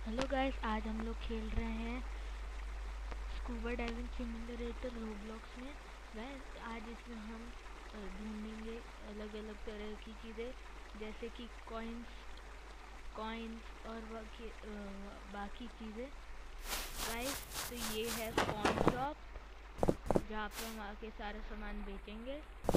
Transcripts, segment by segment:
Hello guys, आज हम लोग खेल रहे हैं स्कूबा डाइविंग सिमुलेटर रोब्लॉक्स में। गाइस आज इसमें हम ढूंढेंगे अलग अलग तरह की चीज़ें, जैसे कि कॉइन्स और बाकी चीज़ें। गाइस तो ये है पॉन शॉप, जहाँ पे हम आके सारा सामान बेचेंगे।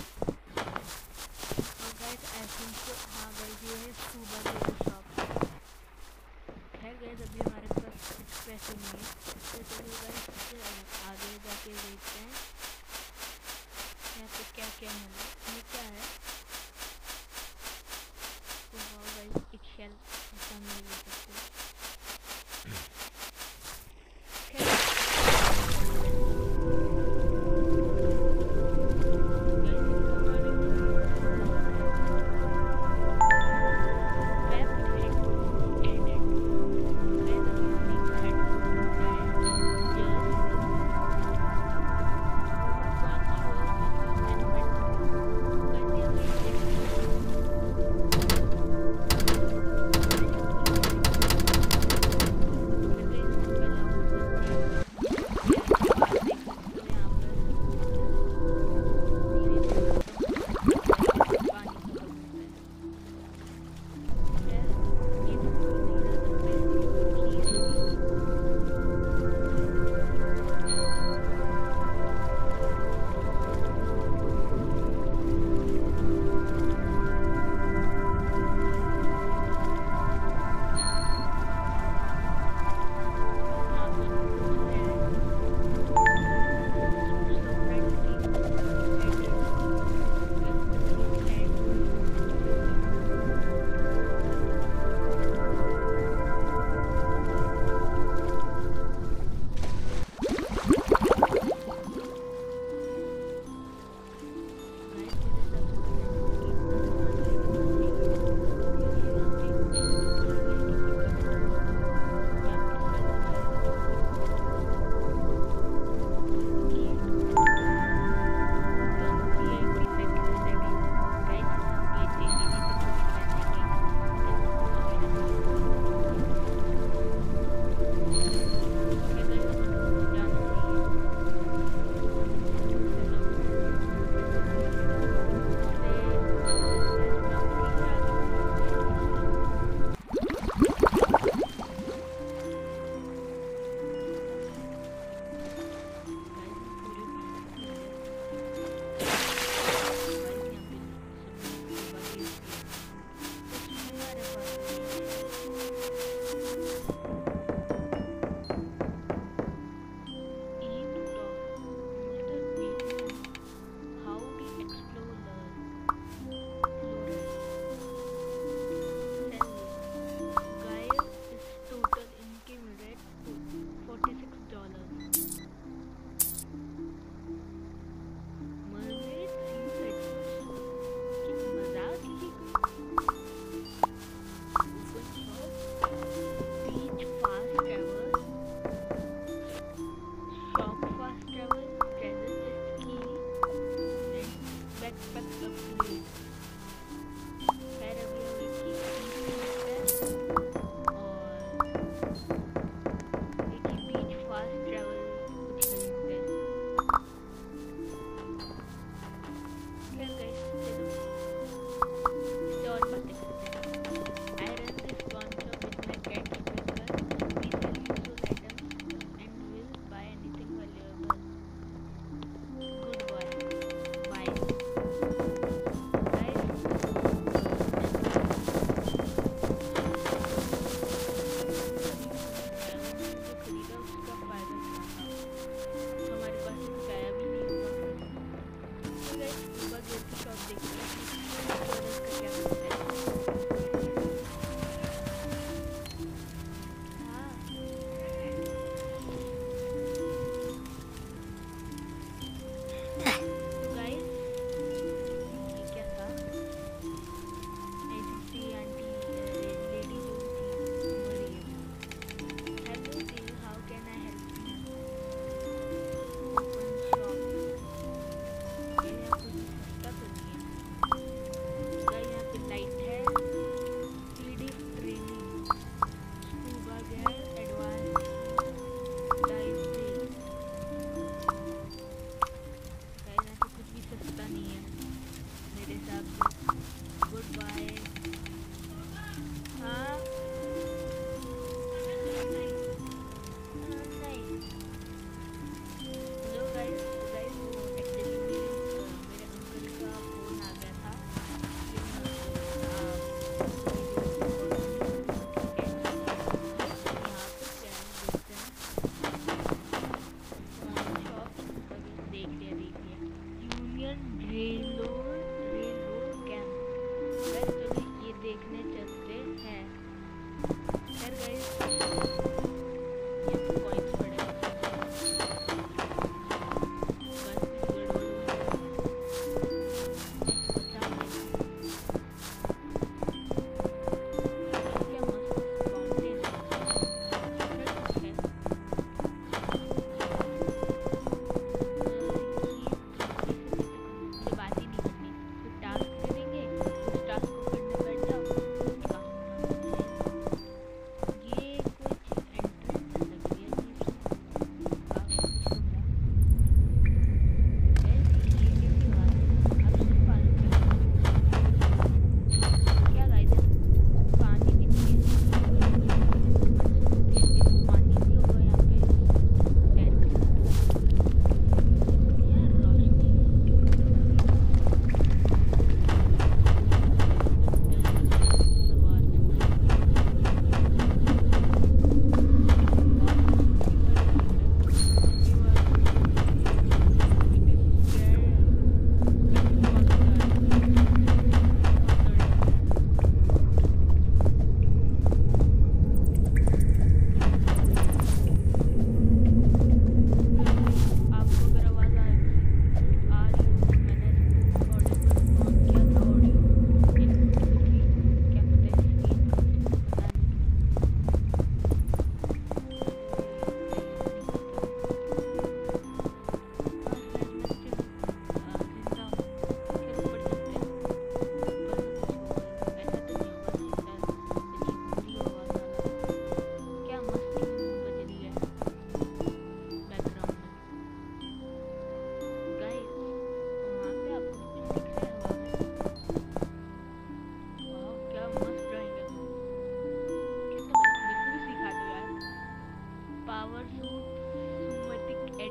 और गाइस आई थिंक तो हाँ गाइस, ये है स्कूबा गियर शॉप है। गाइस अभी हमारे पास कुछ पैसे नहीं है, तो चलिए गाइस इससे आगे जाके देखते हैं यहाँ पे क्या क्या मिला। ये क्या है? तो वाह गाइस, एक शेल ऐसा नहीं ले सकते।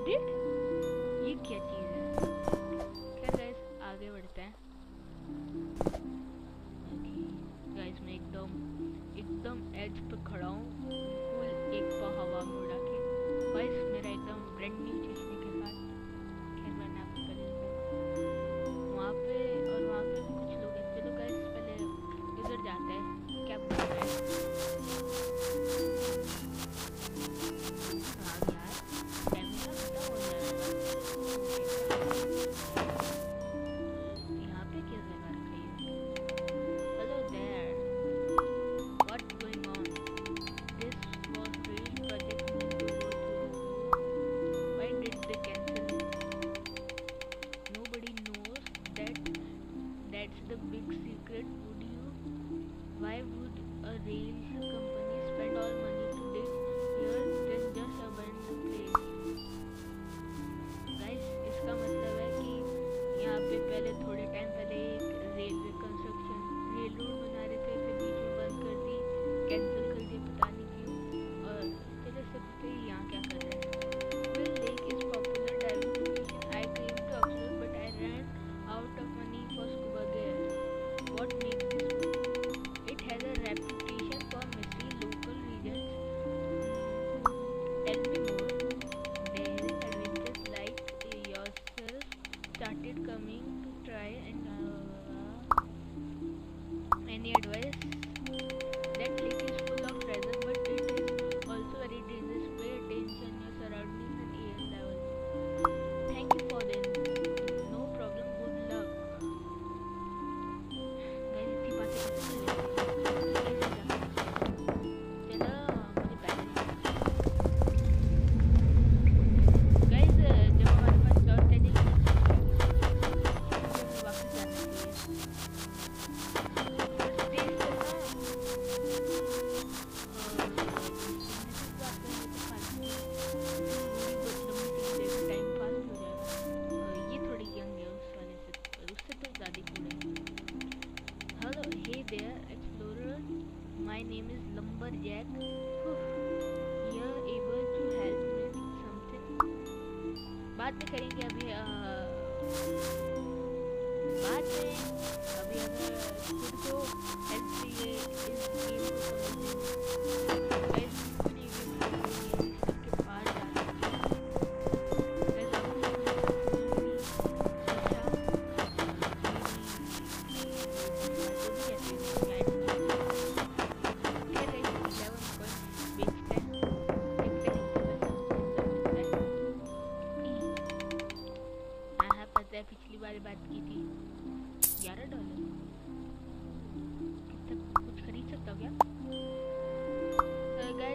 डिड, ये क्या चीज़ है? खैर गाइस आगे बढ़ते हैं। गाइस मैं एकदम एज पे खड़ा हूँ, बिल्कुल एक पाँव हवा में उड़ा के। गाइस मेरा एकदम ब्रांड न्यू चश्मे के साथ। खैर मैंने आपको पहले वहाँ पे और वहाँ पे भी कुछ लोग हैं। चलो गाइस पहले इधर जाते हैं, क्या बोल रहा है। हाँ यार स्टैमिना खत्म हो जाएगा। यहाँ पे क्या जगह रखी है? Hello there, what's going on? This was real project meant to go through. Why did they cancel it? Nobody knows that. That's the big secret. Why would a rail company spend all money to dig here then just abandon the place? Guys इसका मतलब है कि यहाँ पे पहले थोड़े time पहले एक रेलवे कंस्ट्रक्शन रेल रोड बना रहे थे, फिर बीच में बंद कर दी, कैंसिल कर दी, पता नहीं क्यों। और चलो इससे पूछते हैं यहाँ क्या कर रहे हैं। Mill Lake is popular diving location. I came to explore but I ran out of money for scuba gear. What makes this work? It has a reputation for mystery local regions. Tell me more. Daring adventures like yourself started coming to try and any advice? That lake is full of treasure, but it is also very dangerous. Pay attention your surroundings and air level. Thank you for the info. No problem. Good luck. Guys इतनी बातें कैसे कर लेते हैं? कैसे जा? चलो मुझे पहले गाइस जब हमारे पास टॉर्च है नहीं वापस जाना चाहिए। तेज टाइम पास हो जाएगा। ये थोड़ी यंग है उस वाले से, उससे तो ज़्यादा कूल है। Hello hey there explorer, my name is lumberjack. You are able to help me with something? बाद में करेंगे, अभी बाद में। अभी अगर खुद को हेल्प चाहिए इस गेम को समझने में, गाइस मैंने ये गेम इसके पार जाना है। गाइस आपको पिछली बार बात की थी $11 कितना कुछ खरीद सकता हूँ क्या? गाइस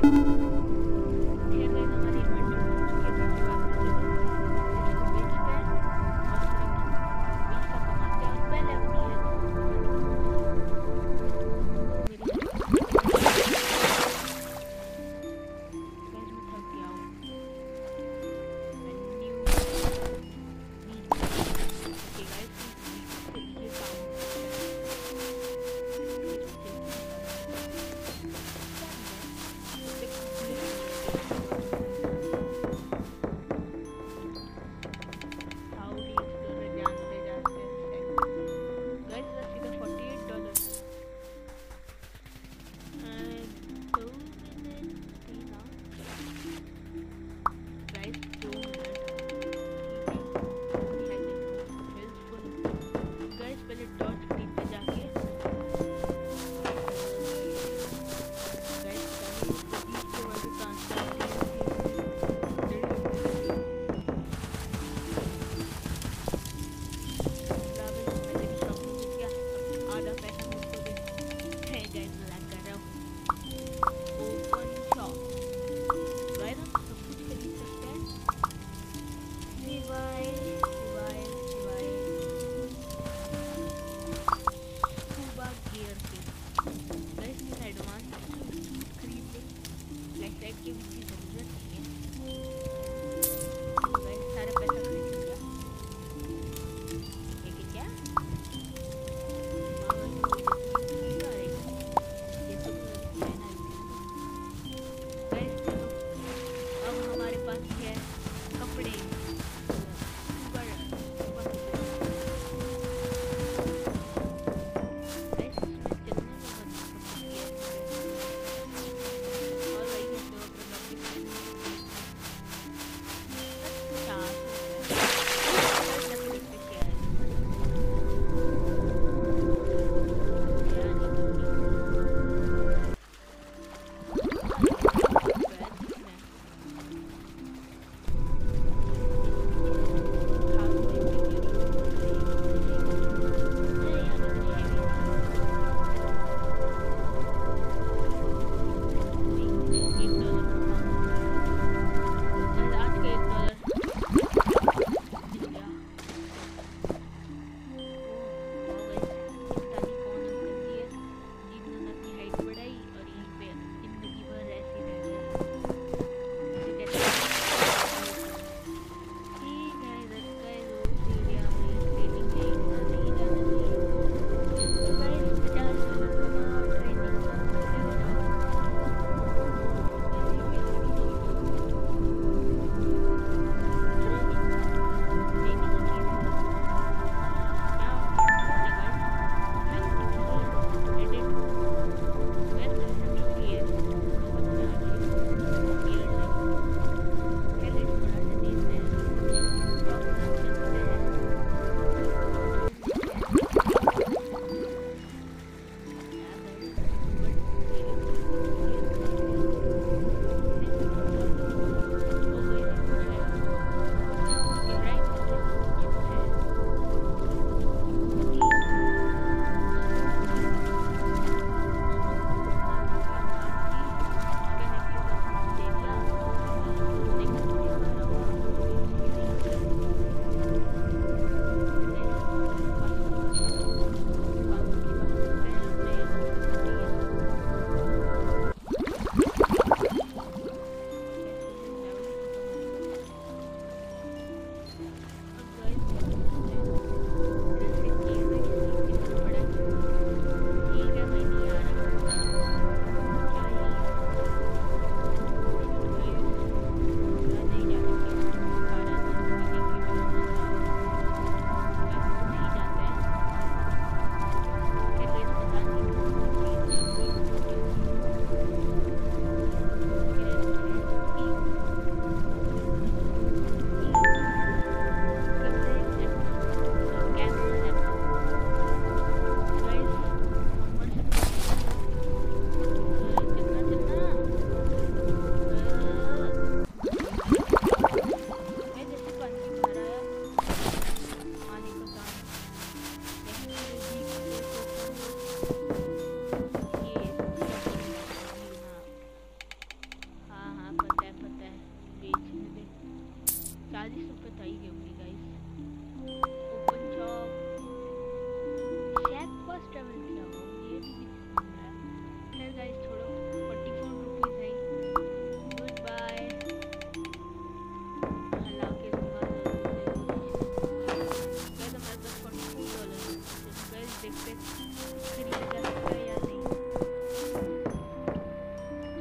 खैर गाइस हमारी इन्वेंटरी बन चुकी है, दूसरी बात तो चलो इसको बेचते हैं और थोड़ा पैसा कमाते हैं और पहले अपनी हेल्थ को पूरा करते हैं। मेरी हेल्थ गाइस मैं थक गया हूँ। ओके गाइस ये काम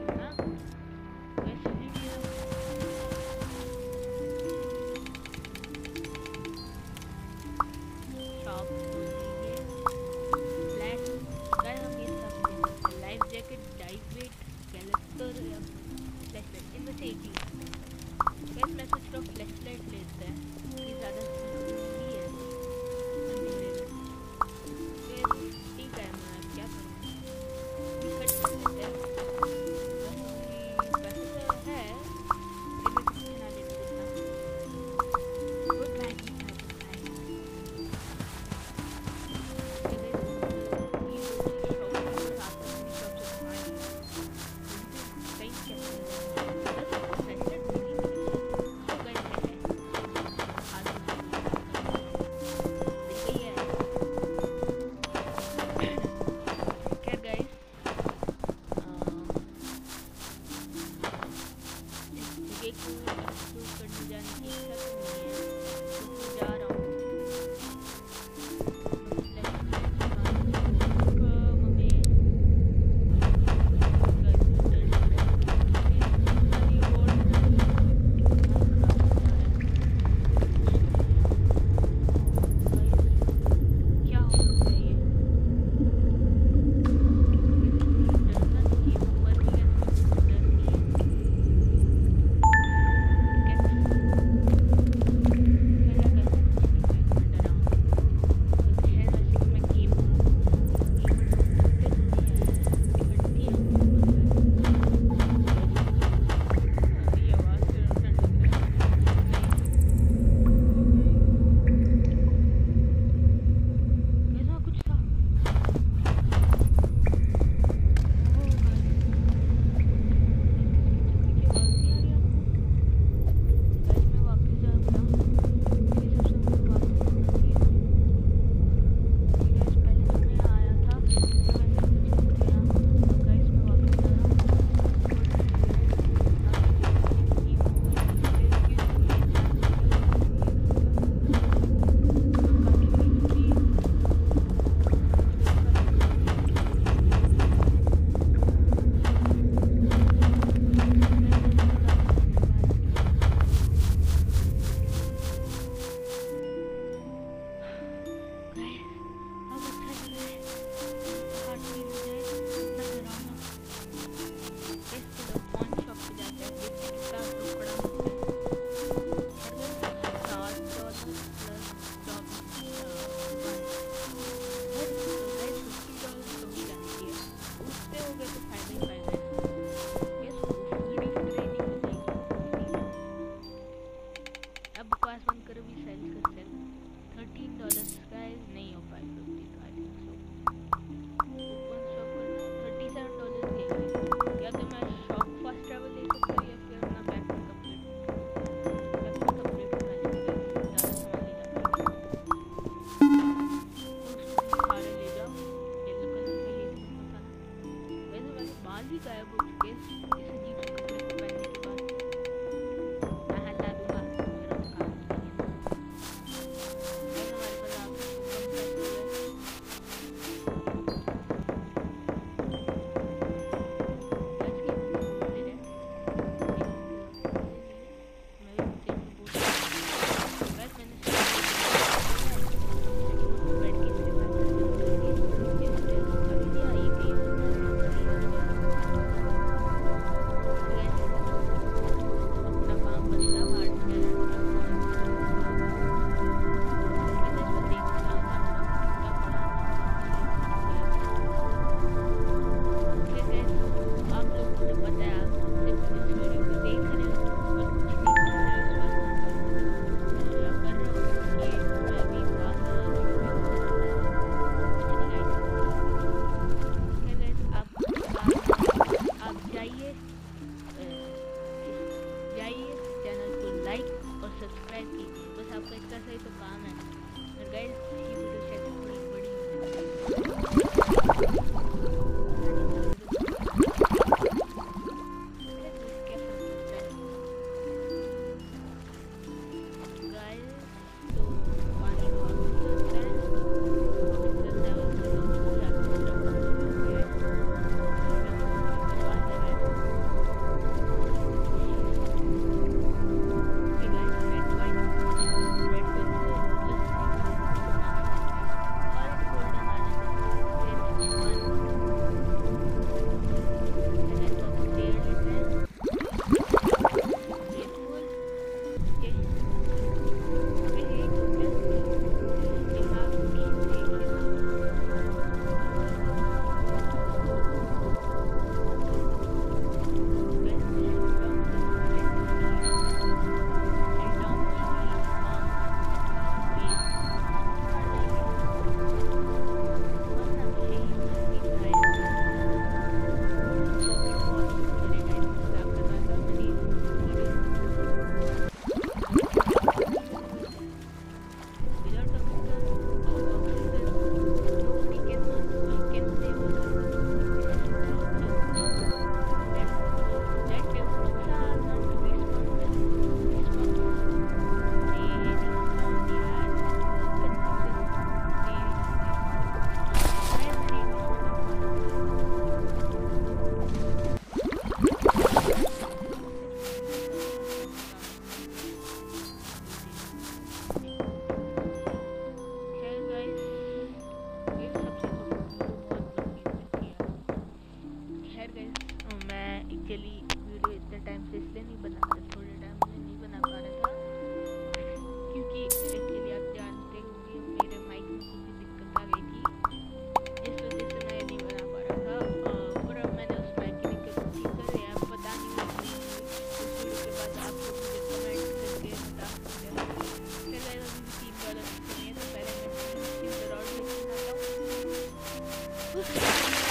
हाँ वैसे भी मेरा शॉप खोल दीजिए। फ्लैट गाइस हम ये सब ले सकते हैं। लाइफ जैकेट, डाइव वेट, स्केलेटर या फ्लैश लाइट, इनमें से एक ही ले सकते हैं। गाइस मैं सोच रहा हूँ फ्लैश लाइट लेते हैं, ये ज़्यादा सस्ती है अंधेरे में। फिर ठीक है, मैं क्या करूँ, कट कर लेते हैं। वैसे तो है, फिर भी कुछ ना लेते उतना। Good bye, good bye, good bye. ये शॉप आपस में शॉप से सामान कहीं कैसे बस फ्लैशलाइट मिली तो गए थे आगे देखिए है। खैर गाइस इस जगह को एक्सप्लोर करने जाने की इच्छा तो नहीं है, तो मैं जा रहा हूँ। एक्चुअली वीडियो इतने टाइम से इसलिए नहीं बना रहा, थोड़े टाइम से नहीं बना पा रहा था क्योंकि एक्चुअली आप जानते होंगे मेरे माइक में कुछ दिक्कत आ गई थी जिस वजह से मैं नहीं बना पा रहा था। और अब मैंने उस माइक की दिक्कत ठीक कर दिया। अब पता नहीं मैं क्यों हुई। इस वीडियो के बाद आप लोग मुझे कमेंट करके बता सकते हैं। फिर मैं अभी भी $3 नहीं है तो पहले मैं $3 और लेके आता हूँ।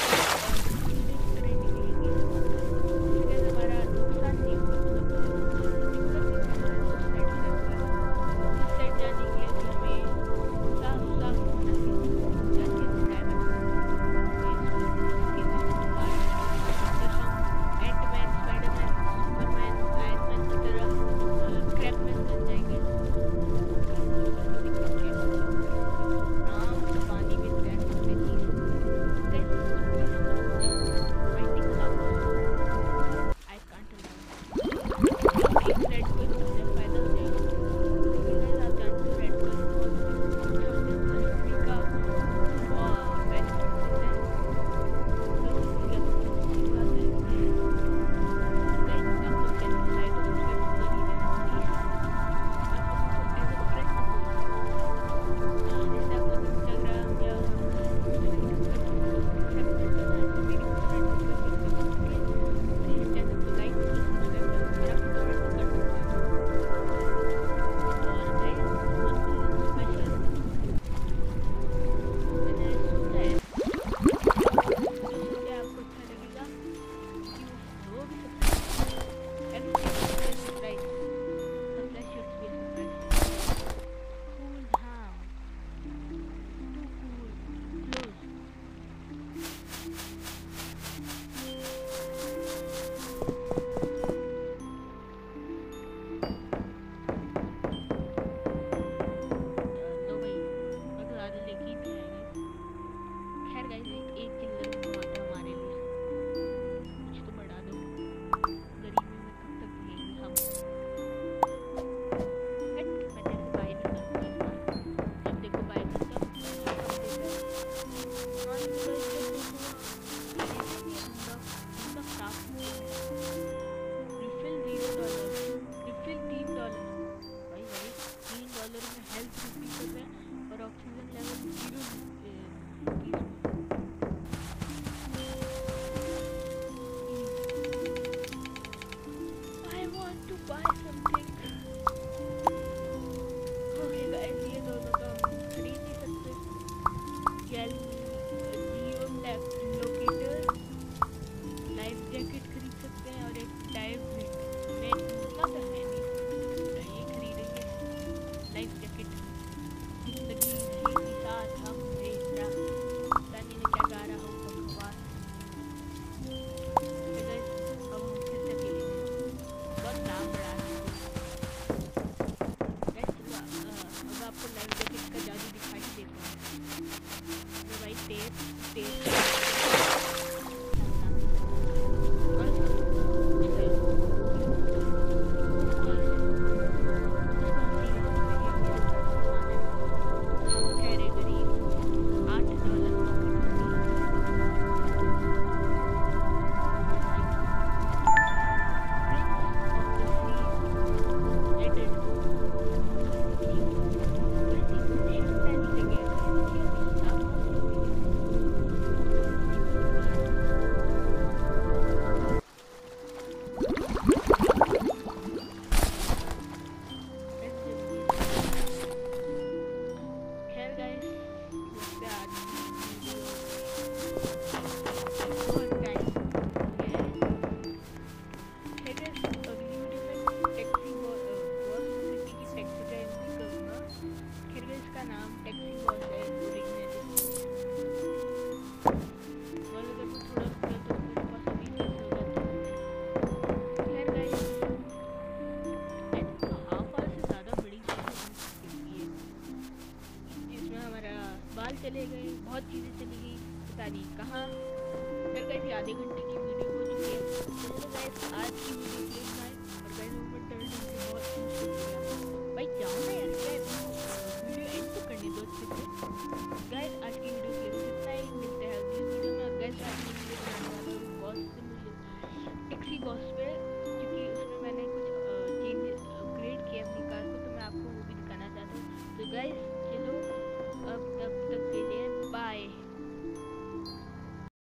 चले गए, बहुत चीज़ें चली गई, पता नहीं कहाँ। फिर गई थी आधे घंटे की वीडियो हो चुकी है। तो गाइस आज की वीडियो ये था और गाइस ऊपर बहुत